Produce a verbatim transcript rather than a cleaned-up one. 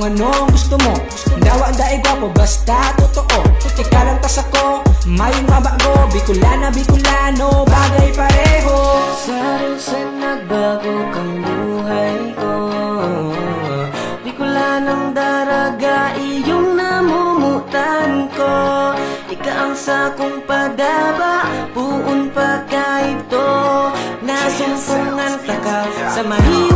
anong gusto mo. Dawa daig gwapo basta totoo. Ika lang tas ako, may mabago. Bikolana, Bikolano, bagay pareho. Saril sa nagbago kang buhay ko. Bikolanang daraga, iyong namumutan ko. Ika ang sakong padaba, puon pa ka ito. Nasumpungan taka sa mahiwa.